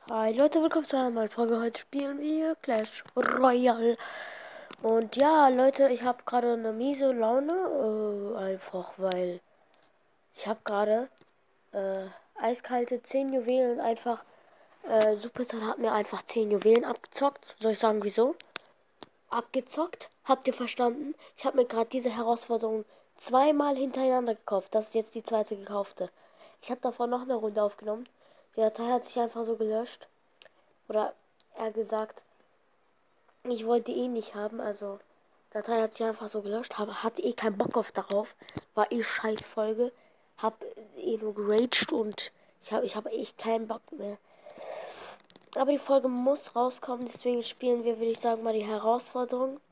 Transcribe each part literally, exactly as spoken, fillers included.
Hi Leute, willkommen zu einer neuen Folge. Heute spielen wir Clash Royale. Und ja, Leute, ich habe gerade eine miese Laune. Äh, einfach weil ich habe gerade äh, eiskalte zehn Juwelen einfach. Äh, Supercell hat mir einfach zehn Juwelen abgezockt. Soll ich sagen, wieso? Abgezockt? Habt ihr verstanden? Ich habe mir gerade diese Herausforderung zweimal hintereinander gekauft. Das ist jetzt die zweite gekaufte. Ich habe davor noch eine Runde aufgenommen. Die Datei hat sich einfach so gelöscht. Oder er gesagt, ich wollte eh nicht haben, also Datei hat sich einfach so gelöscht, hab, hatte eh keinen Bock auf darauf, war eh scheiß Folge, hab eh nur geraged und ich habe ich hab echt keinen Bock mehr. Aber die Folge muss rauskommen, deswegen spielen wir, würde ich sagen, mal die Herausforderung.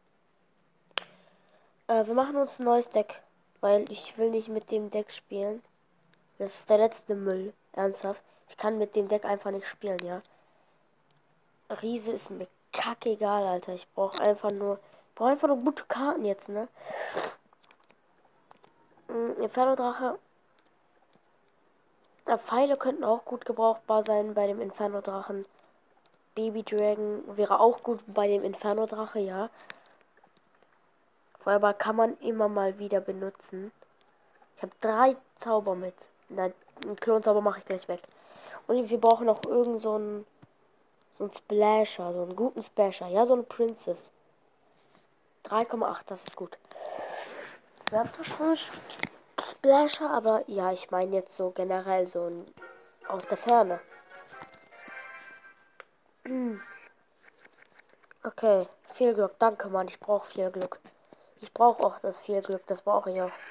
Äh, wir machen uns ein neues Deck, weil ich will nicht mit dem Deck spielen. Das ist der letzte Müll, ernsthaft. Ich kann mit dem Deck einfach nicht spielen, ja. Riese ist mir kackegal, Alter. Ich brauche einfach nur, brauche einfach nur gute Karten jetzt, ne? Mhm, Inferno-Drache. Ja, Pfeile könnten auch gut gebrauchbar sein bei dem Inferno-Drachen. Baby Dragon wäre auch gut bei dem Inferno-Drache, ja. Feuerball kann man immer mal wieder benutzen. Ich habe drei Zauber mit. Nein, einen Klonzauber mache ich gleich weg. Und wir brauchen auch irgend so einen, so einen Splasher, so einen guten Splasher. Ja, so eine Princess. drei Komma acht, das ist gut. Wir haben zwar schon Splasher, aber ja, ich meine jetzt so generell so ein aus der Ferne. Okay, viel Glück, danke Mann, ich brauche viel Glück. Ich brauche auch das viel Glück, das brauche ich auch.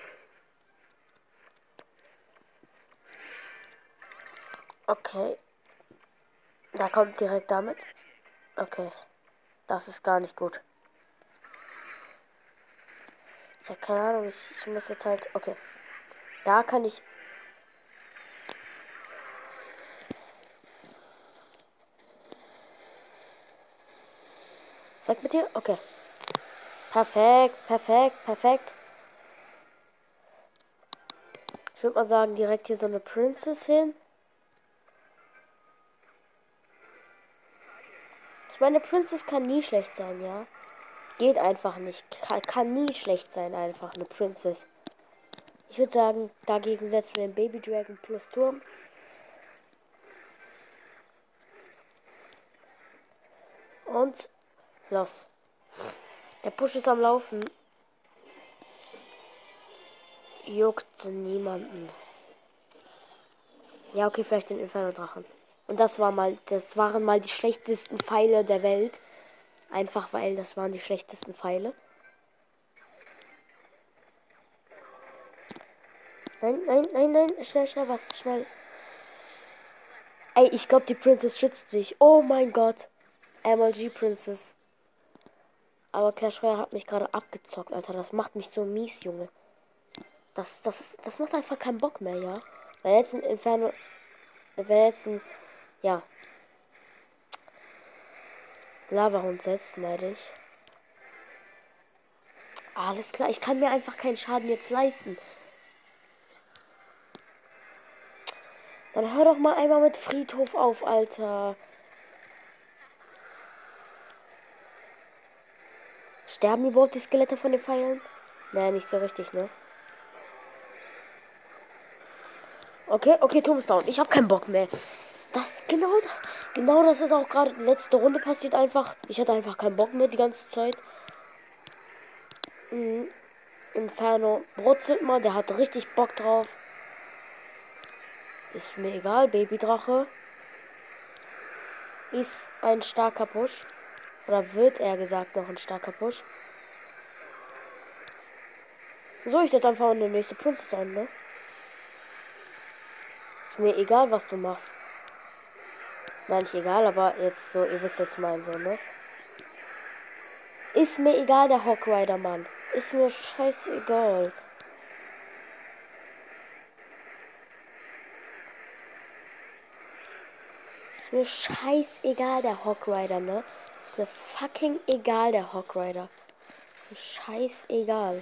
Okay, da kommt direkt damit. Okay, das ist gar nicht gut. Ich habe keine Ahnung, ich, ich muss jetzt halt, okay. Da kann ich... Weg mit dir? Okay. Perfekt, perfekt, perfekt. Ich würde mal sagen, direkt hier so eine Princess hin. Ich meine, Princess kann nie schlecht sein, ja. Geht einfach nicht. Kann, kann nie schlecht sein, einfach eine Princess. Ich würde sagen, dagegen setzen wir einen Baby Dragon plus Turm. Und los. Der Push ist am Laufen. Juckt niemanden. Ja, okay, vielleicht den Inferno-Drachen. Und das war mal, das waren mal die schlechtesten Pfeile der Welt. Einfach weil das waren die schlechtesten Pfeile. Nein, nein, nein, nein. Schnell, schnell, was? Schnell. Ey, ich glaube, die Princess schützt sich. Oh mein Gott. M L G Princess. Aber Clash Royale hat mich gerade abgezockt, Alter. Das macht mich so mies, Junge. Das, das, das macht einfach keinen Bock mehr, ja. Wenn jetzt ein Inferno... Wenn jetzt ein... Ja. Lava-Hund setzt, meine ich. Alles klar, ich kann mir einfach keinen Schaden jetzt leisten. Dann hör doch mal einmal mit Friedhof auf, Alter. Sterben überhaupt die Skelette von den Pfeilen? Naja, nicht so richtig, ne? Okay, okay, Turm ist down. Ich habe keinen Bock mehr. Das, genau, genau das ist auch gerade letzte Runde passiert einfach. Ich hatte einfach keinen Bock mehr die ganze Zeit. Mhm. Inferno brutzelt mal, der hat richtig Bock drauf. Ist mir egal, Babydrache. Ist ein starker Push. Oder wird er gesagt noch ein starker Push. So, ich setze einfach eine nächste Princess ein, ne? Ist mir egal, was du machst. Nein, nicht egal, aber jetzt so, ihr wisst jetzt mal so, ne? Ist mir egal, der Hawk Rider, Mann. Ist mir scheißegal. Ist mir scheißegal, der Hawk Rider, ne? Ist mir fucking egal, der Hawk Rider. Ist mir scheißegal.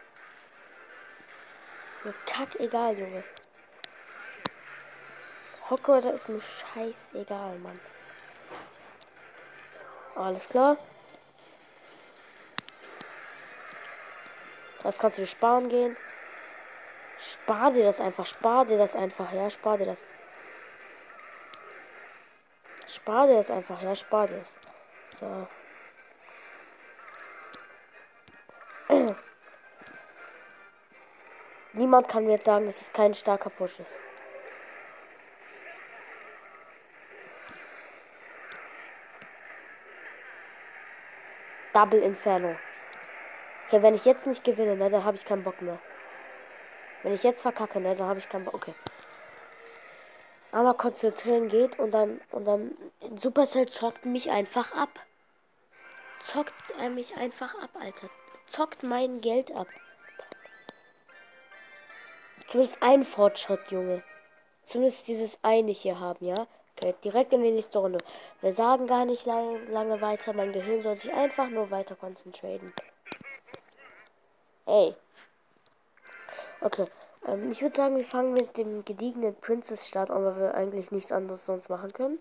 Ist mir kackegal, Junge. Hogwarts ist mir scheißegal, Mann. Alles klar. Das kannst du dir sparen gehen. Spar dir das einfach, spar dir das einfach, ja, spar dir das. Spar dir das einfach, ja, spar dir das. So. Niemand kann mir jetzt sagen, dass es kein starker Push ist. Double Inferno. Okay, wenn ich jetzt nicht gewinne, ne, dann habe ich keinen Bock mehr. Wenn ich jetzt verkacke, ne, dann habe ich keinen Bock. Okay. Aber konzentrieren geht und dann und dann Supercell zockt mich einfach ab. Zockt er mich einfach ab, Alter. Zockt mein Geld ab. Zumindest ein Fortschritt, Junge. Zumindest dieses eine hier haben, ja? Okay, direkt in die nächste Runde. Wir sagen gar nicht lange, lange weiter. Mein Gehirn soll sich einfach nur weiter konzentrieren. Ey. Okay. Ähm, ich würde sagen, wir fangen mit dem gediegenen Princess-Start an, weil wir eigentlich nichts anderes sonst machen können.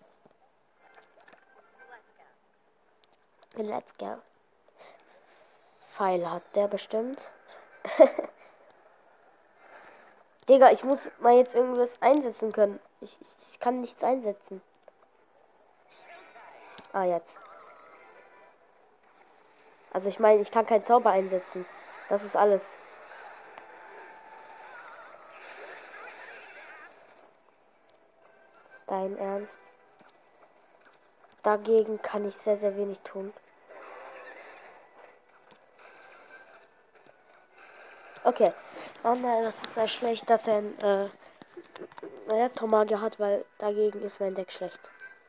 Let's go. Pfeil hat der bestimmt. Digga, ich muss mal jetzt irgendwas einsetzen können. Ich, ich, ich kann nichts einsetzen. Ah, jetzt. Also ich meine, ich kann keinen Zauber einsetzen. Das ist alles. Dein Ernst? Dagegen kann ich sehr, sehr wenig tun. Okay. Oh nein, das ist sehr schlecht, dass er ein äh, Elektromagier hat, weil dagegen ist mein Deck schlecht.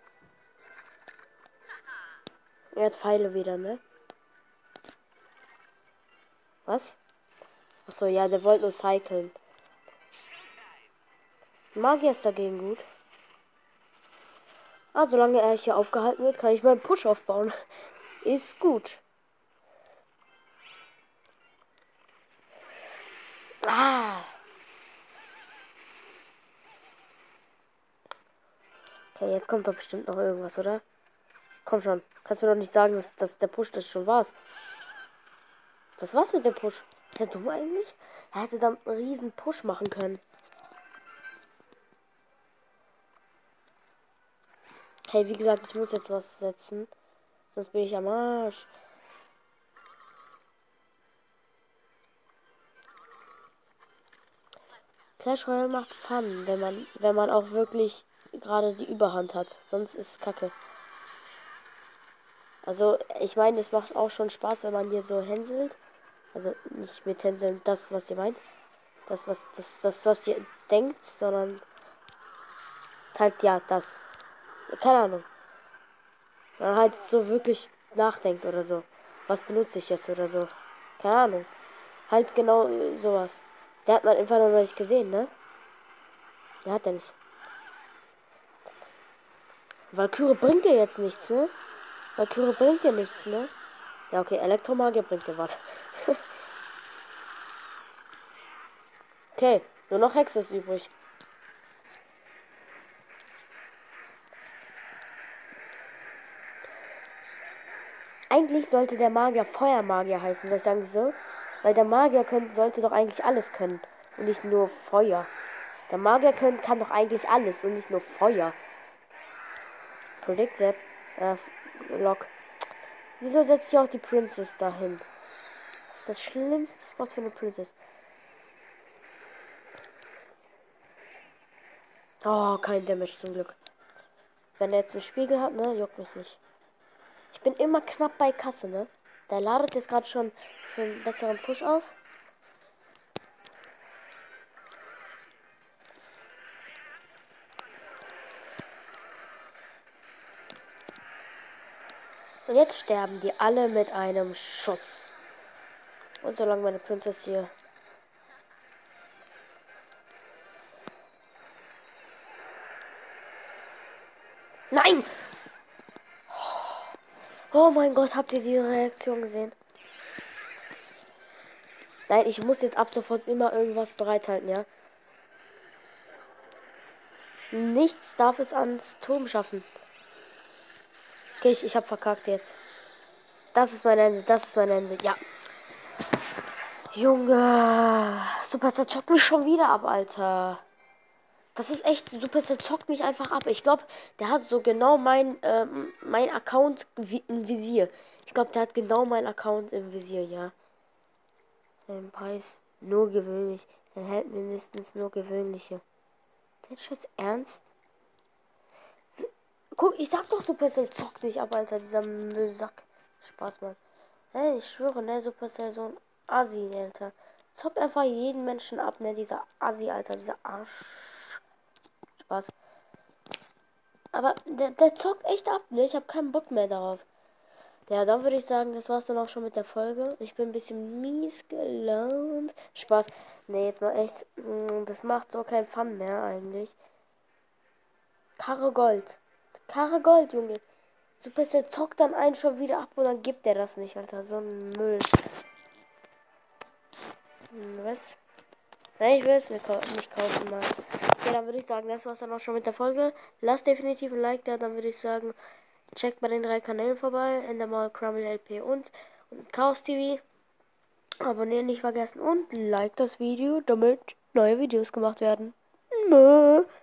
Er hat Pfeile wieder, ne? Was? Achso, ja, der wollte nur cyclen. Magier ist dagegen gut. Ah, solange er hier aufgehalten wird, kann ich meinen Push aufbauen. Ist gut. Ah. Okay, jetzt kommt doch bestimmt noch irgendwas, oder? Komm schon. Kannst mir doch nicht sagen, dass, dass der Push das schon war's. Das war's mit dem Push. Ist der dumm eigentlich? Er hätte dann einen riesen Push machen können. Hey, wie gesagt, ich muss jetzt was setzen. Sonst bin ich am Arsch. Clash Royale macht Fun, wenn man, wenn man auch wirklich gerade die Überhand hat. Sonst ist es kacke. Also, ich meine, es macht auch schon Spaß, wenn man hier so hänselt. Also nicht mit hänseln, das, was ihr meint. Das, was, das, das, was ihr denkt, sondern halt, ja, das. Keine Ahnung. Man halt so wirklich nachdenkt oder so. Was benutze ich jetzt oder so. Keine Ahnung. Halt genau äh, sowas. Der hat man einfach noch nicht gesehen, ne? Der hat er nicht. Valkyrie bringt dir jetzt nichts, ne? Valkyrie bringt dir nichts, ne? Ja, okay, Elektromagier bringt dir was. Okay, nur noch Hexe ist übrig. Eigentlich sollte der Magier Feuermagier heißen, soll ich sagen wieso? Weil der Magier können, sollte doch eigentlich alles können und nicht nur Feuer. Der Magier können, kann doch eigentlich alles und nicht nur Feuer. Predicted. Äh, Lock. Wieso setze ich auch die Princess dahin? Das ist das schlimmste Spot für eine Princess. Oh, kein Damage zum Glück. Wenn er jetzt einen Spiegel hat, ne, juckt mich nicht. Ich bin immer knapp bei Kasse, ne? Der ladet jetzt gerade schon für einen besseren Push auf. Und jetzt sterben die alle mit einem Schuss. Und solange meine Princess hier... Nein! Oh mein Gott, habt ihr die Reaktion gesehen? Nein, ich muss jetzt ab sofort immer irgendwas bereithalten, ja? Nichts darf es ans Turm schaffen. Okay, ich, ich hab verkackt jetzt. Das ist mein Ende, das ist mein Ende, ja. Junge, Supercell zockt mich schon wieder ab, Alter. Das ist echt, Supercell zockt mich einfach ab. Ich glaube, der hat so genau mein, ähm, mein Account im Visier. Ich glaube, der hat genau mein Account im Visier, ja. Den Preis nur gewöhnlich. Er hält mindestens nur gewöhnliche. Ist das ernst? Guck, ich sag doch, Supercell zockt mich ab, Alter, dieser Müllsack. Spaß, Mann. Hey, ich schwöre, ne, Supercell so ein Assi, Alter. Zockt einfach jeden Menschen ab, ne, dieser Assi, Alter, dieser Arsch. Spaß. Aber der, der zockt echt ab, ne? Ich habe keinen Bock mehr darauf. Ja, dann würde ich sagen, das war's dann auch schon mit der Folge. Ich bin ein bisschen mies gelaunt. Spaß. Ne, jetzt mal echt. Das macht so keinen Fun mehr eigentlich. Karre Gold. Karre Gold, Junge. Supercell zockt dann einen schon wieder ab und dann gibt er das nicht, Alter. So ein Müll. Hm, was? Nein, ich will es mir kau nicht kaufen, Mann. Okay, dann würde ich sagen, das war's dann auch schon mit der Folge. Lasst definitiv ein Like da, dann würde ich sagen, checkt bei den drei Kanälen vorbei. Endermal, Crumble, L P und, und Chaos T V. Abonnieren nicht vergessen und like das Video, damit neue Videos gemacht werden. Mö.